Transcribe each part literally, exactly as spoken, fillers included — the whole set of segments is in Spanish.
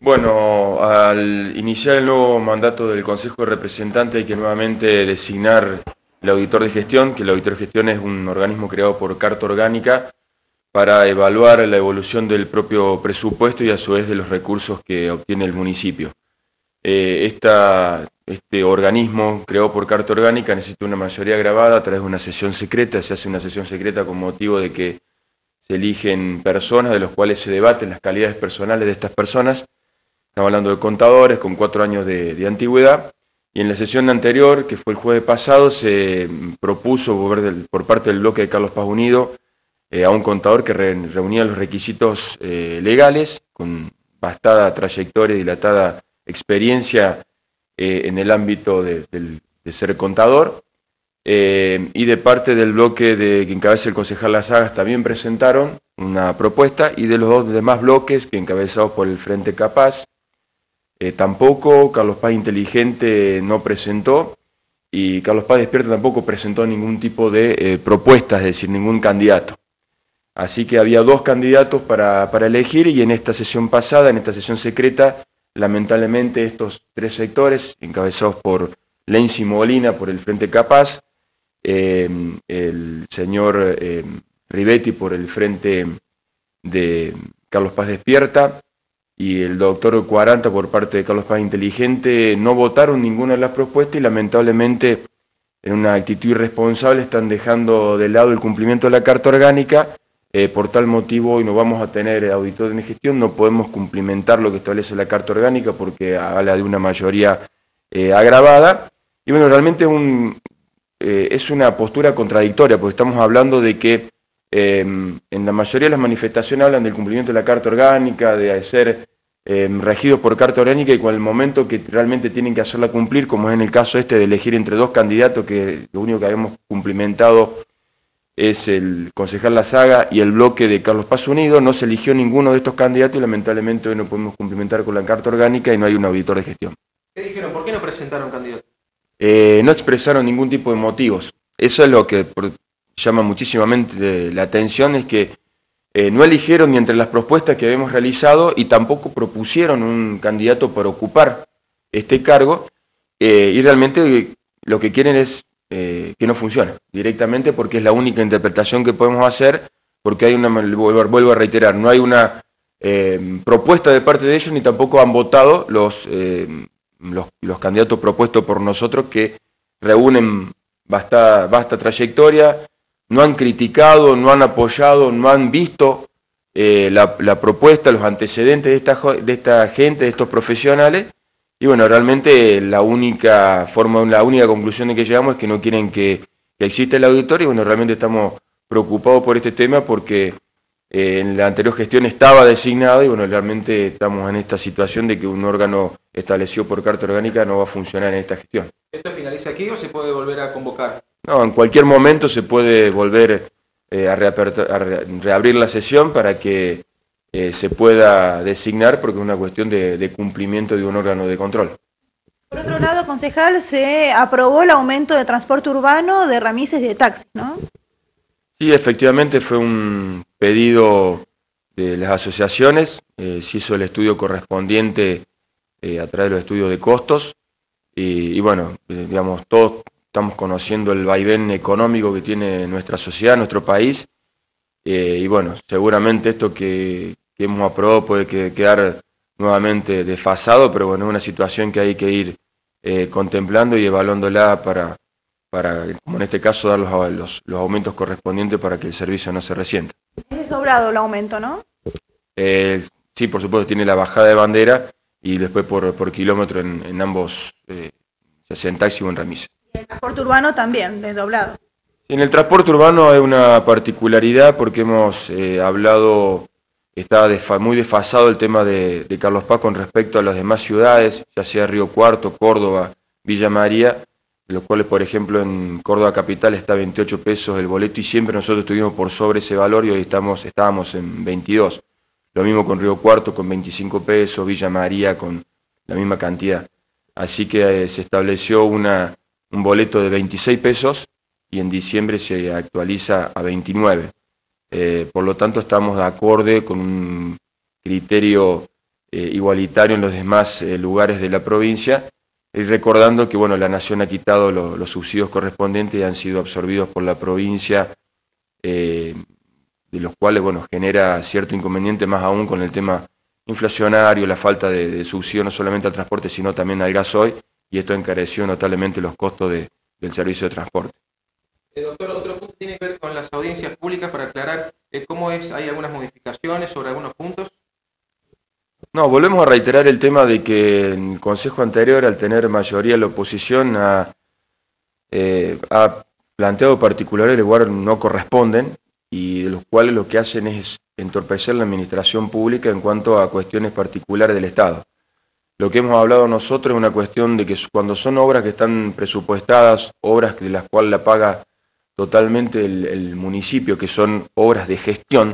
Bueno, al iniciar el nuevo mandato del Consejo de Representantes hay que nuevamente designar el auditor de gestión, que el auditor de gestión es un organismo creado por Carta Orgánica para evaluar la evolución del propio presupuesto y a su vez de los recursos que obtiene el municipio. Eh, esta, este organismo creado por Carta Orgánica necesita una mayoría grabada a través de una sesión secreta. Se hace una sesión secreta con motivo de que se eligen personas de los cuales se debaten las calidades personales de estas personas. Estamos hablando de contadores con cuatro años de, de antigüedad, y en la sesión anterior, que fue el jueves pasado, se propuso por, del, por parte del bloque de Carlos Paz Unido eh, a un contador que re, reunía los requisitos eh, legales, con bastada trayectoria y dilatada experiencia eh, en el ámbito de, de, de ser contador, eh, y de parte del bloque de, que encabeza el concejal Las Sagas también presentaron una propuesta, y de los dos demás bloques, que encabezados por el Frente Capaz, Eh, tampoco, Carlos Paz Inteligente no presentó, y Carlos Paz Despierta tampoco presentó ningún tipo de eh, propuestas, es decir, ningún candidato. Así que había dos candidatos para, para elegir, y en esta sesión pasada, en esta sesión secreta, lamentablemente estos tres sectores, encabezados por Lenzi Molina por el Frente Capaz, eh, el señor eh, Rivetti por el Frente de Carlos Paz Despierta, y el doctor Cuaranta por parte de Carlos Paz Inteligente, no votaron ninguna de las propuestas, y lamentablemente en una actitud irresponsable están dejando de lado el cumplimiento de la Carta Orgánica. Eh, por tal motivo hoy no vamos a tener auditor de gestión, no podemos cumplimentar lo que establece la Carta Orgánica porque habla de una mayoría eh, agravada, y bueno, realmente un, eh, es una postura contradictoria, porque estamos hablando de que eh, en la mayoría de las manifestaciones hablan del cumplimiento de la Carta Orgánica, de ser Eh, regidos por Carta Orgánica, y con el momento que realmente tienen que hacerla cumplir, como es en el caso este de elegir entre dos candidatos, que lo único que habíamos cumplimentado es el concejal La Saga y el bloque de Carlos Paz Unido, no se eligió ninguno de estos candidatos, y lamentablemente hoy no podemos cumplimentar con la Carta Orgánica y no hay un auditor de gestión. ¿Qué dijeron? ¿Por qué no presentaron candidatos? Eh, no expresaron ningún tipo de motivos. Eso es lo que por, llama muchísimamente la atención, es que Eh, no eligieron ni entre las propuestas que habíamos realizado, y tampoco propusieron un candidato para ocupar este cargo, eh, y realmente lo que quieren es eh, que no funcione directamente, porque es la única interpretación que podemos hacer, porque hay una, vuelvo a reiterar, no hay una eh, propuesta de parte de ellos, ni tampoco han votado los, eh, los, los candidatos propuestos por nosotros, que reúnen vasta, vasta trayectoria. No han criticado, no han apoyado, no han visto eh, la, la propuesta, los antecedentes de esta, de esta gente, de estos profesionales, y bueno, realmente la única forma, la única conclusión de que llegamos es que no quieren que, que exista el auditorio, y bueno, realmente estamos preocupados por este tema porque eh, en la anterior gestión estaba designado, y bueno, realmente estamos en esta situación de que un órgano establecido por Carta Orgánica no va a funcionar en esta gestión. ¿Esto finaliza aquí o se puede volver a convocar? No, en cualquier momento se puede volver eh, a, a re reabrir la sesión para que eh, se pueda designar, porque es una cuestión de, de cumplimiento de un órgano de control. Por otro lado, concejal, se aprobó el aumento de transporte urbano de remises y de taxis, ¿no? Sí, efectivamente fue un pedido de las asociaciones, eh, se hizo el estudio correspondiente eh, a través de los estudios de costos, y, y bueno, eh, digamos, todos estamos conociendo el vaivén económico que tiene nuestra sociedad, nuestro país, eh, y bueno, seguramente esto que, que hemos aprobado puede que, quedar nuevamente desfasado, pero bueno, es una situación que hay que ir eh, contemplando y evaluándola para, para, como en este caso, dar los, los, los aumentos correspondientes para que el servicio no se resienta. Es desdoblado el aumento, ¿no? Eh, sí, por supuesto, tiene la bajada de bandera y después por, por kilómetro en, en ambos, eh, ya sea en taxi o en remise. El transporte urbano también, desdoblado. En el transporte urbano hay una particularidad porque hemos eh, hablado, está desfa, muy desfasado el tema de, de Carlos Paz con respecto a las demás ciudades, ya sea Río Cuarto, Córdoba, Villa María, de los cuales, por ejemplo, en Córdoba Capital está veintiocho pesos el boleto, y siempre nosotros estuvimos por sobre ese valor, y hoy estamos, estábamos en veintidós. Lo mismo con Río Cuarto con veinticinco pesos, Villa María con la misma cantidad. Así que eh, se estableció una... un boleto de veintiséis pesos, y en diciembre se actualiza a veintinueve. Eh, por lo tanto, estamos de acorde con un criterio eh, igualitario en los demás eh, lugares de la provincia, y recordando que bueno, la Nación ha quitado lo, los subsidios correspondientes y han sido absorbidos por la provincia, eh, de los cuales bueno, genera cierto inconveniente más aún con el tema inflacionario, la falta de, de subsidio no solamente al transporte, sino también al gasoil, y esto encareció notablemente los costos de, del servicio de transporte. Eh, doctor, otro punto tiene que ver con las audiencias públicas para aclarar eh, cómo es, hay algunas modificaciones sobre algunos puntos. No, volvemos a reiterar el tema de que el Consejo anterior, al tener mayoría la oposición, ha, eh, ha planteado particulares de lugar no corresponden y de los cuales lo que hacen es entorpecer la administración pública en cuanto a cuestiones particulares del Estado. Lo que hemos hablado nosotros es una cuestión de que cuando son obras que están presupuestadas, obras de las cuales la paga totalmente el, el municipio, que son obras de gestión,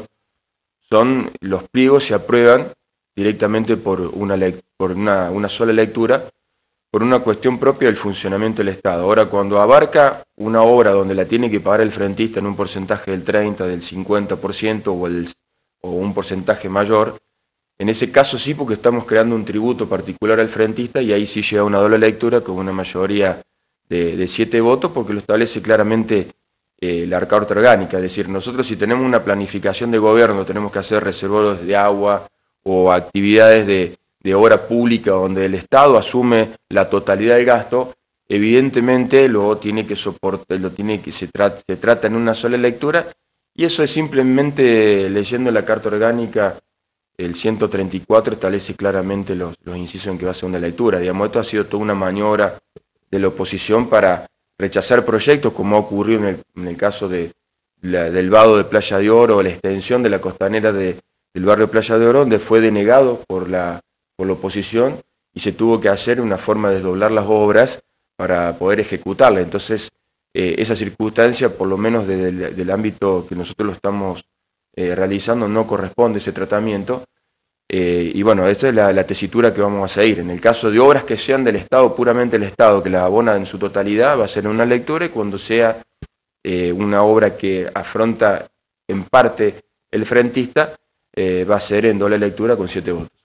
son los pliegos se aprueban directamente por una, por una, una sola lectura, por una cuestión propia del funcionamiento del Estado. Ahora, cuando abarca una obra donde la tiene que pagar el frentista en un porcentaje del treinta, del cincuenta por ciento o, el, o un porcentaje mayor, en ese caso sí, porque estamos creando un tributo particular al frentista y ahí sí llega una doble lectura con una mayoría de, de siete votos, porque lo establece claramente eh, la Carta Orgánica. Es decir, nosotros si tenemos una planificación de gobierno, tenemos que hacer reservorios de agua o actividades de, de obra pública donde el Estado asume la totalidad del gasto, evidentemente lo tiene que soportar, lo tiene que se trata, se trata en una sola lectura, y eso es simplemente leyendo la Carta Orgánica. El ciento treinta y cuatro establece claramente los, los incisos en que va a ser una lectura. Digamos, esto ha sido toda una maniobra de la oposición para rechazar proyectos, como ha ocurrido en el, en el caso de, la, del vado de Playa de Oro, o la extensión de la costanera de, del barrio Playa de Oro, donde fue denegado por la, por la oposición y se tuvo que hacer una forma de desdoblar las obras para poder ejecutarlas. Entonces, eh, esa circunstancia, por lo menos desde el del ámbito que nosotros lo estamos Eh, realizando, no corresponde ese tratamiento, eh, y bueno, esta es la, la tesitura que vamos a seguir. En el caso de obras que sean del Estado, puramente el Estado, que las abona en su totalidad, va a ser una lectura, y cuando sea eh, una obra que afronta en parte el frentista, eh, va a ser en doble lectura con siete votos.